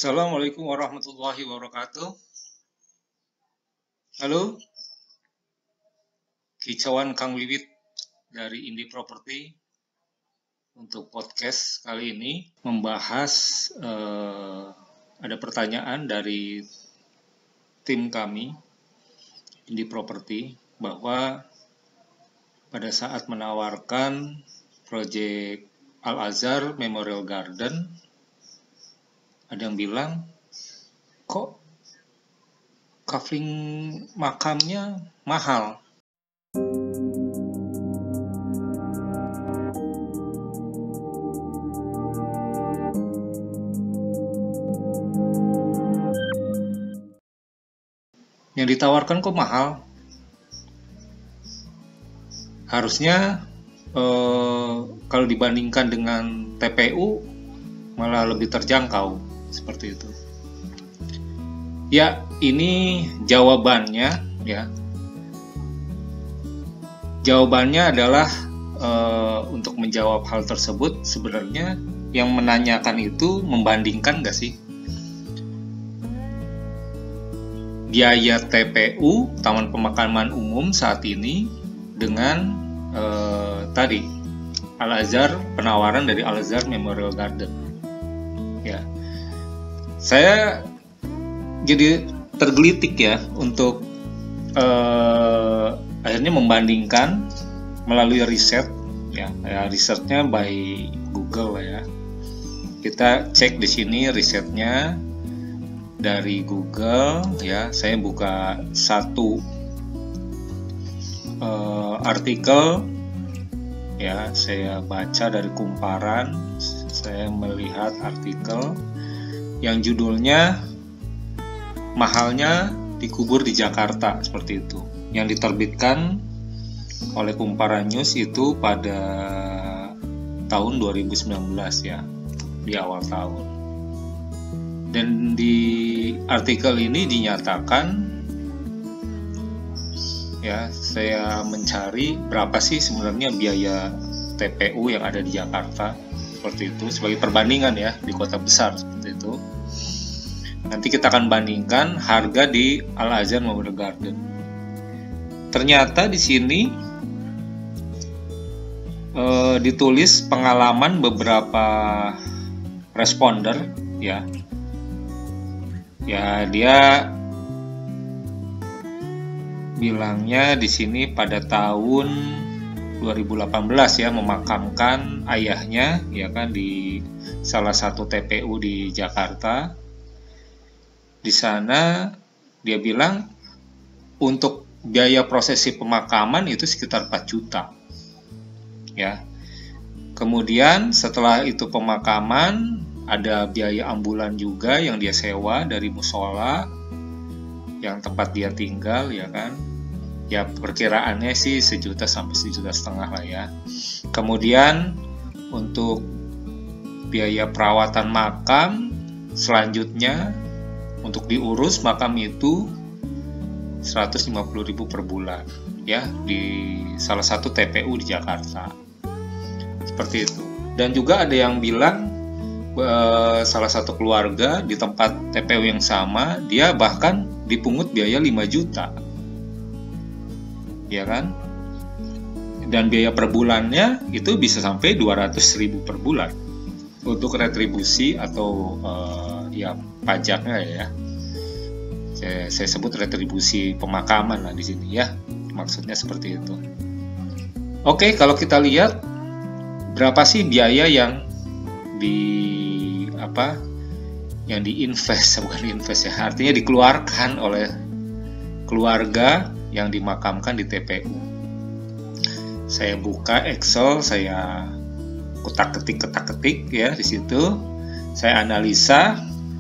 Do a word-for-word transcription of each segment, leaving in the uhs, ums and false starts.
Assalamualaikum warahmatullahi wabarakatuh. Halo, kicauan Kang Wiwit dari Indi Property untuk podcast kali ini membahas eh, ada pertanyaan dari tim kami Indi Property bahwa pada saat menawarkan proyek Al-Azhar Memorial Garden, ada yang bilang, kok kafling makamnya mahal? Yang ditawarkan kok mahal? Harusnya eh, kalau dibandingkan dengan T P U malah lebih terjangkau. Seperti itu. Ya, ini jawabannya ya. Jawabannya adalah e, untuk menjawab hal tersebut sebenarnya yang menanyakan itu membandingkan nggak sih biaya T P U Taman Pemakaman Umum saat ini dengan e, tadi Al-Azhar, penawaran dari Al-Azhar Memorial Garden. Ya. Saya jadi tergelitik ya untuk eh, akhirnya membandingkan melalui riset ya, ya risetnya by Google ya. Kita cek di sini risetnya dari Google ya. Saya buka satu eh, artikel ya, saya baca dari kumparan, saya melihat artikel yang judulnya mahalnya dikubur di Jakarta, seperti itu, yang diterbitkan oleh Kumparan News itu pada tahun dua ribu sembilan belas ya, di awal tahun. Dan di artikel ini dinyatakan ya, saya mencari berapa sih sebenarnya biaya T P U yang ada di Jakarta, seperti itu, sebagai perbandingan ya, di kota besar seperti itu. Nanti kita akan bandingkan harga di Al-Azhar Memorial Garden. Ternyata di sini e, ditulis pengalaman beberapa responder ya. Ya, dia bilangnya di sini pada tahun dua ribu delapan belas ya, memakamkan ayahnya ya kan di salah satu T P U di Jakarta. Di sana dia bilang untuk biaya prosesi pemakaman itu sekitar empat juta. Ya. Kemudian setelah itu pemakaman ada biaya ambulan juga yang dia sewa dari musola yang tempat dia tinggal ya kan. Ya perkiraannya sih sejuta sampai sejuta setengah lah ya. Kemudian untuk biaya perawatan makam selanjutnya untuk diurus makam itu seratus lima puluh ribu per bulan ya, di salah satu T P U di Jakarta. Seperti itu. Dan juga ada yang bilang eh, salah satu keluarga di tempat T P U yang sama, dia bahkan dipungut biaya lima juta. Ya kan? Dan biaya per bulannya itu bisa sampai dua ratus ribu per bulan untuk retribusi atau uh, ya pajaknya ya. Saya, saya sebut retribusi pemakaman lah di sini ya. Maksudnya seperti itu. Oke, kalau kita lihat berapa sih biaya yang di apa? Yang diinvest, bukan diinvest ya. Artinya dikeluarkan oleh keluarga yang dimakamkan di T P U. Saya buka Excel, saya kotak-ketik kotak-ketik ya di situ. Saya analisa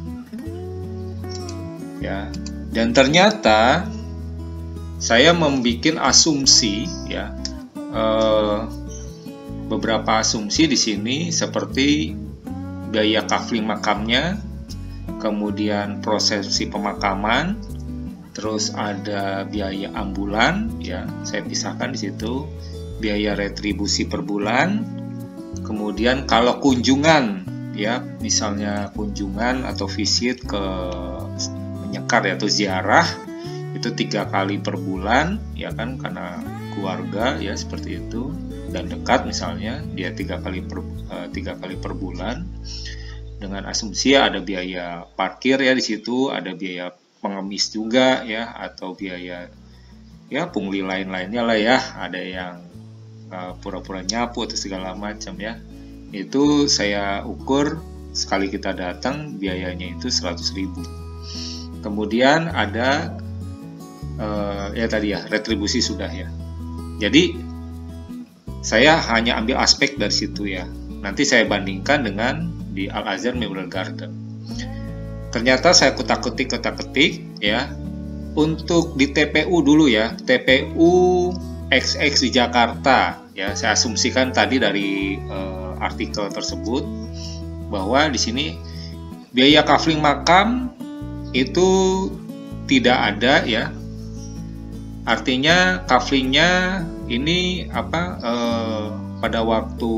ya. Dan ternyata saya membuat asumsi ya. Eh, beberapa asumsi di sini seperti biaya kafling makamnya, kemudian prosesi pemakaman, terus ada biaya ambulan ya, saya pisahkan di situ, biaya retribusi per bulan, kemudian kalau kunjungan ya, misalnya kunjungan atau visit ke menyekar ya, atau ziarah, itu tiga kali per bulan ya kan, karena keluarga ya seperti itu dan dekat, misalnya dia tiga kali per uh, tiga kali per bulan, dengan asumsi ada biaya parkir ya di situ, ada biaya pengemis juga ya, atau biaya ya pungli lain-lainnya lah ya, ada yang uh, pura-pura nyapu atau segala macam ya. Itu saya ukur sekali kita datang biayanya itu seratus ribu. Kemudian ada uh, ya tadi ya, retribusi sudah ya. Jadi saya hanya ambil aspek dari situ ya. Nanti saya bandingkan dengan di Al-Azhar Memorial Garden. Ternyata saya kutak-ketik kutak-ketik ya. Untuk di T P U dulu ya, T P U X X di Jakarta ya. Saya asumsikan tadi dari uh, artikel tersebut bahwa di sini biaya kafling makam itu tidak ada ya. Artinya kaflingnya ini apa eh, pada waktu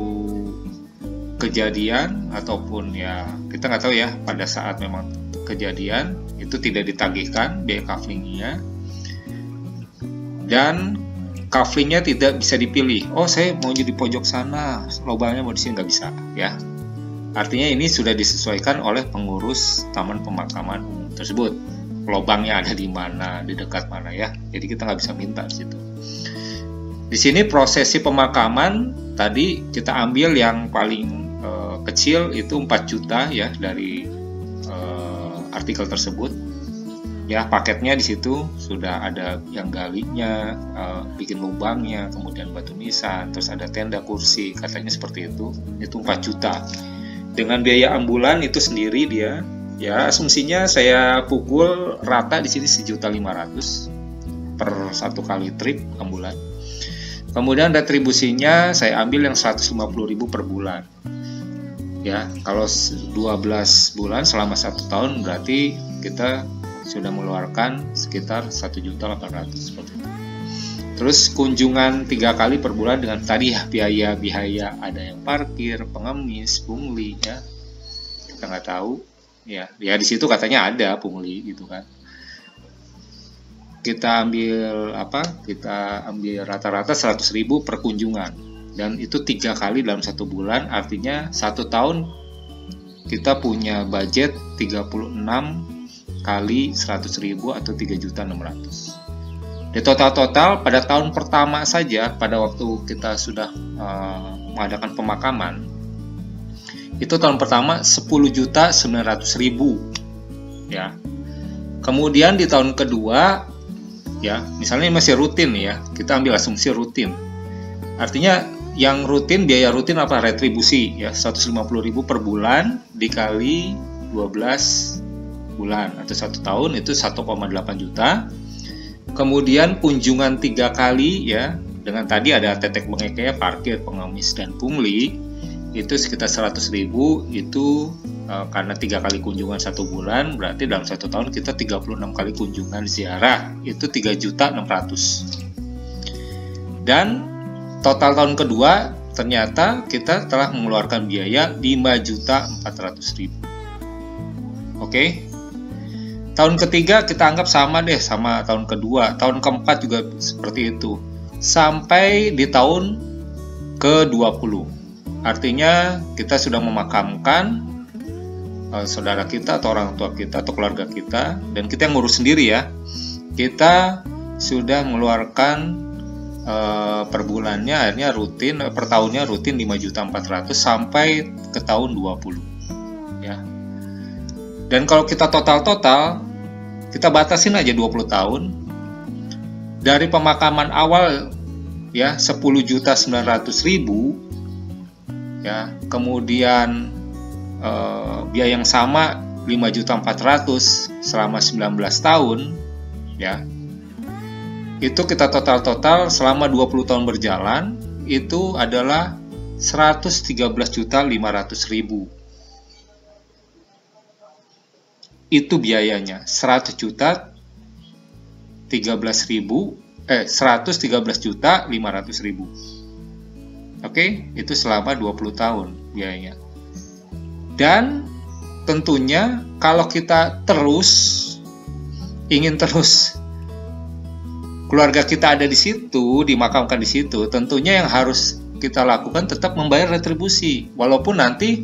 kejadian ataupun ya kita nggak tahu ya, pada saat memang kejadian itu tidak ditagihkan biaya kaflingnya, dan kaflingnya tidak bisa dipilih. Oh, saya mau di pojok sana, lubangnya mau di sini, nggak bisa ya. Artinya ini sudah disesuaikan oleh pengurus taman pemakaman umum tersebut. Lubangnya ada di mana, di dekat mana ya. Jadi kita nggak bisa minta di situ. Di sini prosesi pemakaman tadi kita ambil yang paling uh, kecil itu empat juta ya dari uh, artikel tersebut. Ya, paketnya di situ sudah ada yang galinya, uh, bikin lubangnya, kemudian batu nisan, terus ada tenda kursi, katanya seperti itu. Itu empat juta. Dengan biaya ambulan itu sendiri dia, ya asumsinya saya pukul rata di sini sejuta lima ratus per satu kali trip ambulan. Kemudian retribusinya saya ambil yang seratus lima puluh ribu per bulan. Ya, kalau dua belas bulan selama satu tahun berarti kita sudah mengeluarkan sekitar satu juta delapan ratus ribu seperti itu. Terus kunjungan tiga kali per bulan dengan tadi ya biaya-biaya, ada yang parkir, pengemis, pungli ya. Kita nggak tahu ya. Ya di situ katanya ada pungli gitu kan. Kita ambil apa? Kita ambil rata-rata seratus ribu per kunjungan, dan itu tiga kali dalam satu bulan, artinya satu tahun kita punya budget tiga puluh enam kali seratus ribu atau tiga juta enam ratus ribu. Di total-total pada tahun pertama saja, pada waktu kita sudah uh, mengadakan pemakaman, itu tahun pertama sepuluh juta sembilan ratus ribu ya. Kemudian di tahun kedua ya, misalnya masih rutin ya, kita ambil asumsi rutin. Artinya yang rutin, biaya rutin apa? Retribusi ya, seratus lima puluh ribu per bulan dikali dua belas bulan atau satu tahun itu satu koma delapan juta. Kemudian kunjungan tiga kali ya, dengan tadi ada tetek bengeknya, parkir, pengemis, dan pungli, itu sekitar seratus ribu. Itu e, karena tiga kali kunjungan satu bulan, berarti dalam satu tahun kita tiga puluh enam kali kunjungan ziarah, itu tiga juta enam ratus ribu. Dan total tahun kedua ternyata kita telah mengeluarkan biaya lima juta empat ratus ribu. Oke. Okay? Tahun ketiga kita anggap sama deh sama tahun kedua, tahun keempat juga seperti itu, sampai di tahun ke dua puluh. Artinya kita sudah memakamkan uh, saudara kita atau orang tua kita atau keluarga kita, dan kita yang ngurus sendiri ya. Kita sudah mengeluarkan uh, per bulannya, akhirnya rutin, per tahunnya rutin lima juta empat ratus ribu sampai ke tahun dua puluh ya. Dan kalau kita total-total, kita batasin aja dua puluh tahun. Dari pemakaman awal ya sepuluh juta sembilan ratus ribu ya, kemudian eh, biaya yang sama lima juta empat ratus ribu selama sembilan belas tahun ya. Itu kita total-total selama dua puluh tahun berjalan itu adalah seratus tiga belas juta lima ratus ribu. Itu biayanya seratus juta tiga belas ribu eh seratus tiga belas juta lima ratus ribu. Oke, itu selama dua puluh tahun biayanya. Dan tentunya kalau kita terus ingin terus keluarga kita ada di situ, dimakamkan di situ, tentunya yang harus kita lakukan tetap membayar retribusi, walaupun nanti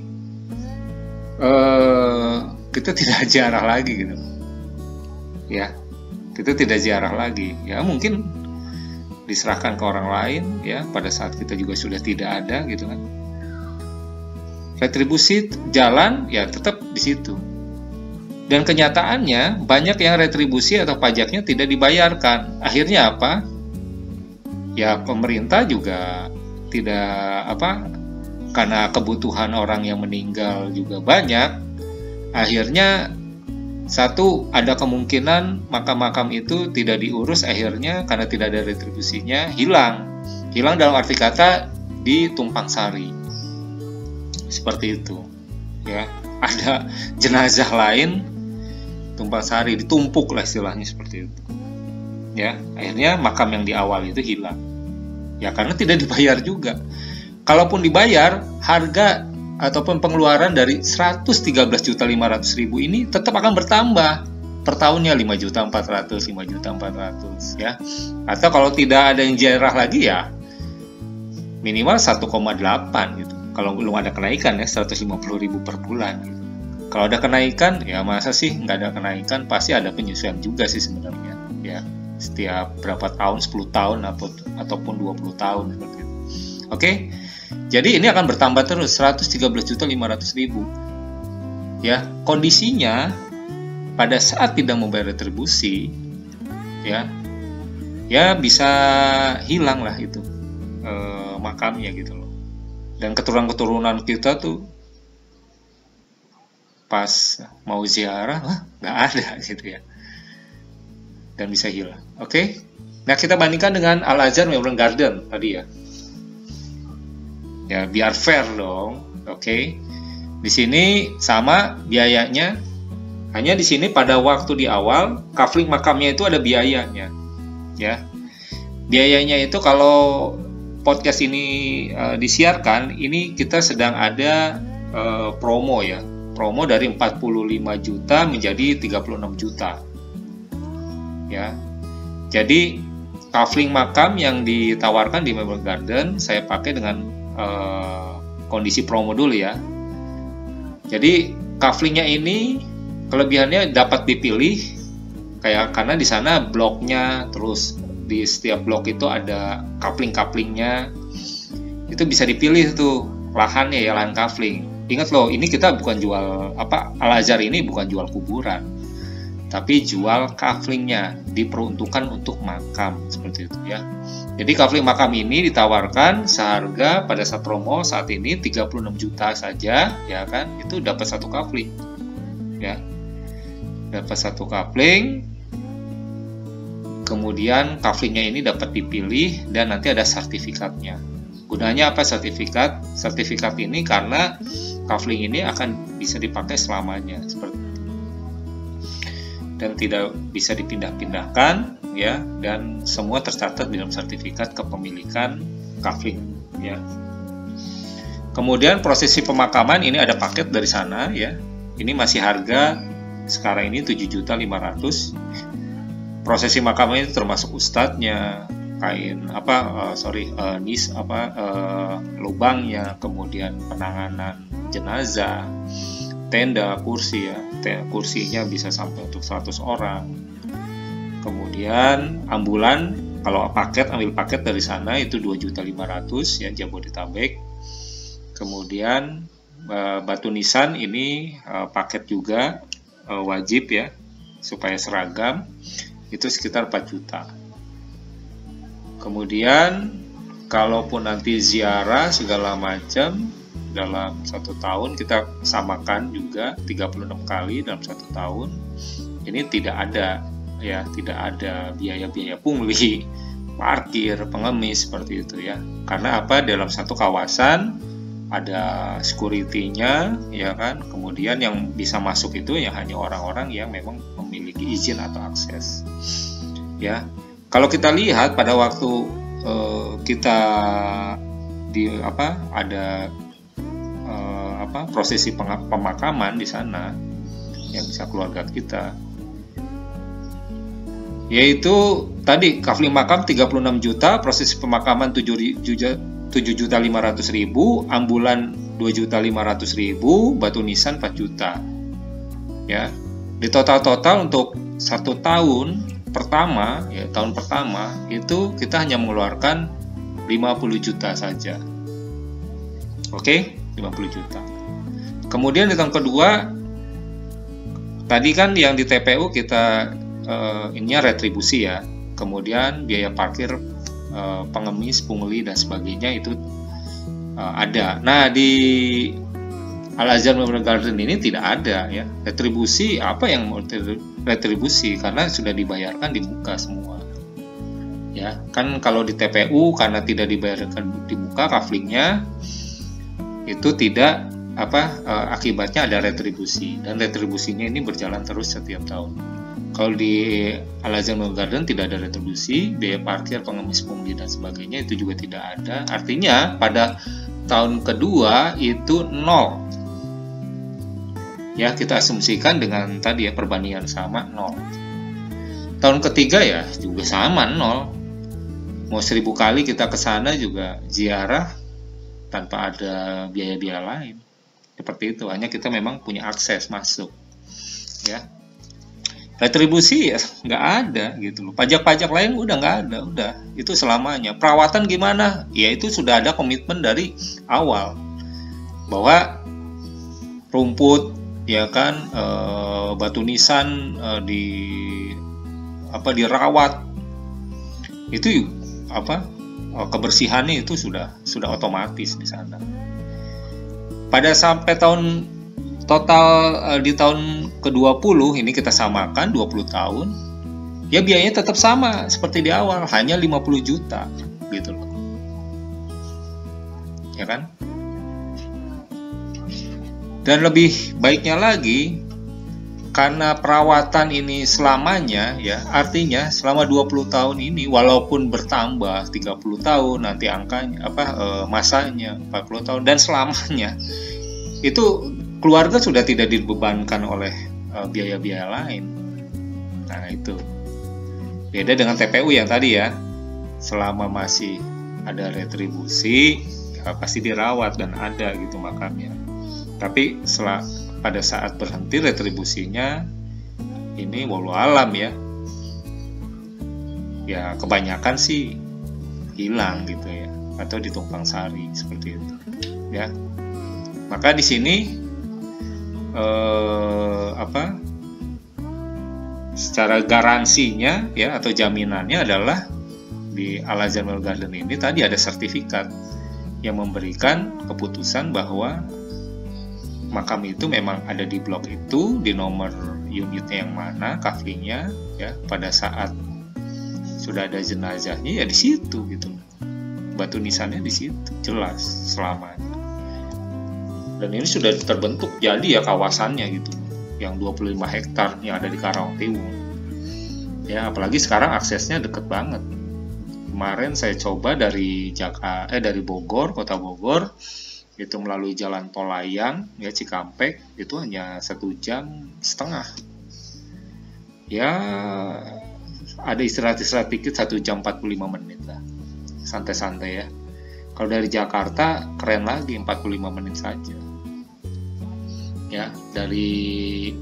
uh, kita tidak ziarah lagi gitu, ya, kita tidak ziarah lagi, ya mungkin diserahkan ke orang lain, ya pada saat kita juga sudah tidak ada gitu kan. Retribusi jalan ya tetap di situ. Dan kenyataannya banyak yang retribusi atau pajaknya tidak dibayarkan. Akhirnya apa? Ya pemerintah juga tidak apa? Karena kebutuhan orang yang meninggal juga banyak. Akhirnya satu, ada kemungkinan makam-makam itu tidak diurus, akhirnya karena tidak ada retribusinya hilang. Hilang dalam arti kata ditumpang sari. Seperti itu, ya. Ada jenazah lain tumpang sari, ditumpuk lah istilahnya seperti itu, ya. Akhirnya makam yang di awal itu hilang, ya karena tidak dibayar juga. Kalaupun dibayar, harga ataupun pengeluaran dari seratus tiga belas juta lima ratus ribu ini tetap akan bertambah per tahunnya, lima juta empat ratus, lima juta empat ratus, ya. Atau kalau tidak ada yang ziarah lagi ya minimal satu koma delapan gitu. Kalau belum ada kenaikan ya seratus lima puluh ribu per bulan gitu. Kalau ada kenaikan ya masa sih nggak ada kenaikan, pasti ada penyesuaian juga sih sebenarnya ya, setiap berapa tahun, sepuluh tahun atau ataupun dua puluh tahun seperti itu. Oke. Jadi ini akan bertambah terus seratus tiga belas juta lima ratus ribu. Ya, kondisinya pada saat tidak membayar retribusi ya ya bisa hilang lah itu eh, makamnya gitu loh. Dan keturunan-keturunan kita tuh pas mau ziarah, wah nggak ada gitu ya, dan bisa hilang. Oke, okay? Nah kita bandingkan dengan Al-Azhar Memorial Garden tadi ya, ya biar fair dong. Oke, okay? Di sini sama biayanya, hanya di sini pada waktu di awal kafling makamnya itu ada biayanya, ya. Biayanya itu kalau podcast ini uh, disiarkan, ini kita sedang ada uh, promo ya, promo dari empat puluh lima juta menjadi tiga puluh enam juta, ya. Jadi kafling makam yang ditawarkan di Memorial Garden saya pakai dengan uh, kondisi promo dulu ya. Jadi kaflingnya ini kelebihannya dapat dipilih kayak karena di sana bloknya, terus di setiap blok itu ada kapling-kaplingnya, itu bisa dipilih tuh lahannya ya, lahan kafling. Ingat loh, ini kita bukan jual apa, Al-Azhar ini bukan jual kuburan, tapi jual kaflingnya, diperuntukkan untuk makam seperti itu ya. Jadi kafling makam ini ditawarkan seharga pada saat promo saat ini tiga puluh enam juta saja ya kan, itu dapat satu kafling ya, dapat satu kafling. Kemudian kaflingnya ini dapat dipilih dan nanti ada sertifikatnya. Gunanya apa sertifikat? Sertifikat ini karena kafling ini akan bisa dipakai selamanya seperti itu. Dan tidak bisa dipindah-pindahkan ya, dan semua tercatat di dalam sertifikat kepemilikan kafling ya. Kemudian prosesi pemakaman ini ada paket dari sana ya. Ini masih harga sekarang ini tujuh juta lima ratus ribu. Prosesi makamnya itu termasuk ustadznya, kain apa uh, sorry uh, nis apa uh, lubangnya, kemudian penanganan jenazah, tenda, kursi ya, tenda, kursinya bisa sampai untuk seratus orang. Kemudian ambulan, kalau paket ambil paket dari sana itu dua juta lima ratus ribu ya, Jabodetabek. Kemudian uh, batu nisan ini uh, paket juga uh, wajib ya supaya seragam, itu sekitar empat juta. Kemudian kalaupun nanti ziarah segala macam dalam satu tahun kita samakan juga tiga puluh enam kali dalam satu tahun, ini tidak ada ya, tidak ada biaya-biaya pungli, parkir, pengemis seperti itu ya. Karena apa? Dalam satu kawasan ada security-nya ya kan. Kemudian yang bisa masuk itu ya hanya orang-orang yang memang memiliki izin atau akses. Ya. Kalau kita lihat pada waktu uh, kita di apa ada uh, apa prosesi pemakaman di sana yang bisa keluarga kita. Yaitu tadi kafling makam tiga puluh enam juta, prosesi pemakaman tujuh juta lima ratus ribu, ambulan dua juta lima ratus ribu, batu nisan empat juta. Ya. Di total-total untuk satu tahun pertama, ya tahun pertama itu kita hanya mengeluarkan lima puluh juta saja. Oke, lima puluh juta. Kemudian di tahun kedua, tadi kan yang di T P U kita uh, ininya retribusi ya. Kemudian biaya parkir, uh, pengemis, pungli dan sebagainya itu uh, ada. Nah di Al-Azhar Memorial Garden ini tidak ada ya retribusi. Apa yang mau retribusi? Karena sudah dibayarkan di muka semua. Ya kan kalau di T P U karena tidak dibayarkan di muka kaflingnya, itu tidak apa e, akibatnya ada retribusi, dan retribusinya ini berjalan terus setiap tahun. Kalau di Al-Azhar Memorial Garden tidak ada retribusi, biaya parkir, pengemis, pungli dan sebagainya itu juga tidak ada. Artinya pada tahun kedua itu nol. Ya kita asumsikan dengan tadi ya perbandingan sama nol. Tahun ketiga ya juga sama nol. Mau seribu kali kita ke sana juga ziarah tanpa ada biaya-biaya lain. Seperti itu, hanya kita memang punya akses masuk. Ya. Retribusi ya nggak ada gitu loh. Pajak-pajak lain udah nggak ada, udah itu selamanya. Perawatan gimana? Ya itu sudah ada komitmen dari awal bahwa rumput ya kan e, batu nisan e, di apa dirawat itu apa kebersihannya itu sudah sudah otomatis di sana. Pada sampai tahun total uh, di tahun ke dua puluh ini kita samakan dua puluh tahun, ya biayanya tetap sama seperti di awal, hanya lima puluh juta gitu loh. Ya kan? Dan lebih baiknya lagi, karena perawatan ini selamanya ya, artinya selama dua puluh tahun ini walaupun bertambah tiga puluh tahun nanti angkanya apa e, masanya empat puluh tahun dan selamanya, itu keluarga sudah tidak dibebankan oleh e, biaya-biaya lain. Nah, itu. Beda dengan T P U yang tadi ya. Selama masih ada retribusi, ya pasti dirawat dan ada gitu makamnya. Tapi setelah pada saat berhenti retribusinya ini walau alam ya ya kebanyakan sih hilang gitu ya, atau ditumpang sari seperti itu ya. Maka di sini eh, apa secara garansinya ya atau jaminannya adalah di Al-Azhar Memorial Garden ini tadi ada sertifikat yang memberikan keputusan bahwa makam itu memang ada di blok itu, di nomor unitnya yang mana, kaflingnya, ya pada saat sudah ada jenazahnya ya di situ gitu, batu nisannya di situ jelas selamanya. Dan ini sudah terbentuk jadi ya kawasannya gitu, yang dua puluh lima hektar yang ada di Karawang-Tiwung. Ya apalagi sekarang aksesnya deket banget. Kemarin saya coba dari Jakarta, eh dari Bogor, kota Bogor. Itu melalui jalan tol layang ya Cikampek itu hanya satu jam setengah ya, ada istirahat-istirahat dikit satu jam empat puluh lima menit lah, santai-santai ya. Kalau dari Jakarta keren lagi empat puluh lima menit saja ya, dari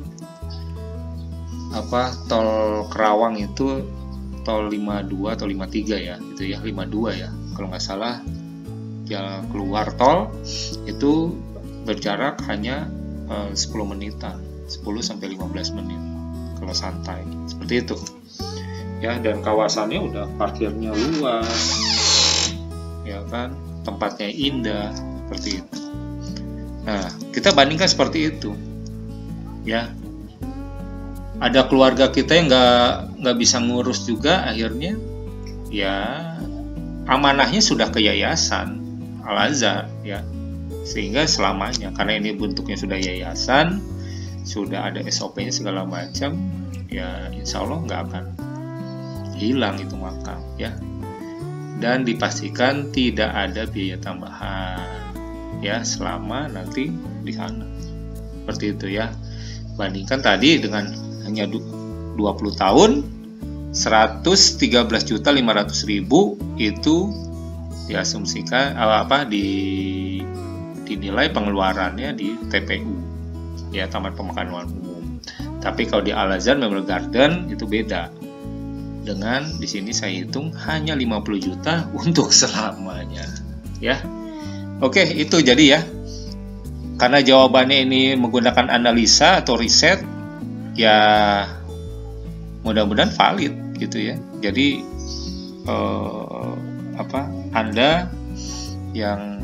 apa tol Kerawang itu tol lima puluh dua atau lima puluh tiga ya itu ya, lima puluh dua ya kalau nggak salah. Ya, keluar tol itu berjarak hanya uh, sepuluh menitan, sepuluh sampai lima belas menit kalau santai seperti itu ya. Dan kawasannya udah parkirnya luas ya kan, tempatnya indah seperti itu. Nah kita bandingkan seperti itu ya. Ada keluarga kita yang nggak nggak bisa ngurus juga, akhirnya ya amanahnya sudah ke yayasan Al-Azhar ya, sehingga selamanya karena ini bentuknya sudah yayasan, sudah ada S O P-nya segala macam ya, insya Allah nggak akan hilang itu makam ya. Dan dipastikan tidak ada biaya tambahan ya selama nanti di sana. Seperti itu ya. Bandingkan tadi dengan hanya dua puluh tahun, seratus tiga belas juta lima ratus ribu itu diasumsikan apa di dinilai pengeluarannya di T P U ya, Taman Pemakaman Umum. Tapi kalau di Al-Azhar Memorial Garden itu beda. Dengan di sini saya hitung hanya lima puluh juta untuk selamanya ya. Oke, itu jadi ya. Karena jawabannya ini menggunakan analisa atau riset ya, mudah-mudahan valid gitu ya. Jadi eh, apa Anda yang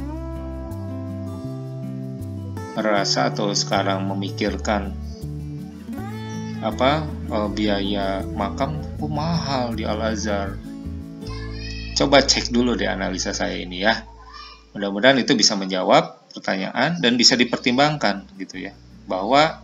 merasa atau sekarang memikirkan apa eh, biaya makam oh, mahal di Al-Azhar, coba cek dulu deh analisa saya ini ya. Mudah-mudahan itu bisa menjawab pertanyaan dan bisa dipertimbangkan gitu ya, bahwa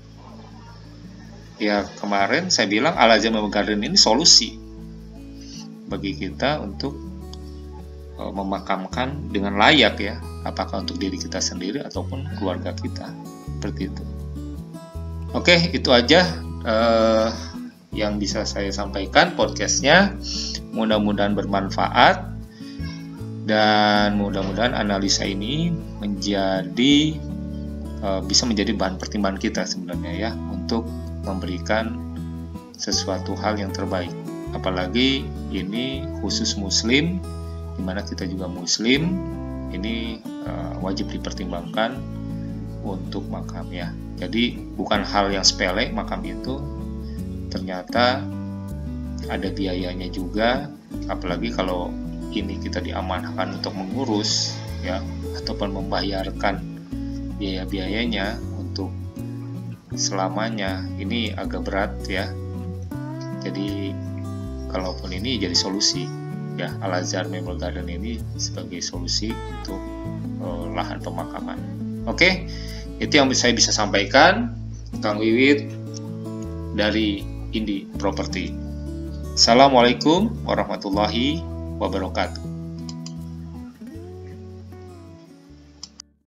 ya kemarin saya bilang Al-Azhar Memorial Garden ini solusi bagi kita untuk uh, memakamkan dengan layak ya, apakah untuk diri kita sendiri ataupun keluarga kita, seperti itu. Oke, itu aja uh, yang bisa saya sampaikan podcastnya. Mudah-mudahan bermanfaat dan mudah-mudahan analisa ini menjadi uh, bisa menjadi bahan pertimbangan kita sebenarnya ya, untuk memberikan sesuatu hal yang terbaik. Apalagi ini khusus muslim, dimana kita juga muslim, ini uh, wajib dipertimbangkan untuk makam ya. Jadi bukan hal yang sepele makam itu, ternyata ada biayanya juga, apalagi kalau ini kita diamanahkan untuk mengurus ya, ataupun membayarkan biaya-biayanya untuk selamanya, ini agak berat ya. Jadi kalaupun ini jadi solusi ya, Al-Azhar Memorial Garden ini sebagai solusi untuk uh, lahan pemakaman. Oke, itu yang saya bisa sampaikan. Kang Wiwit dari Indi Property. Assalamualaikum warahmatullahi wabarakatuh.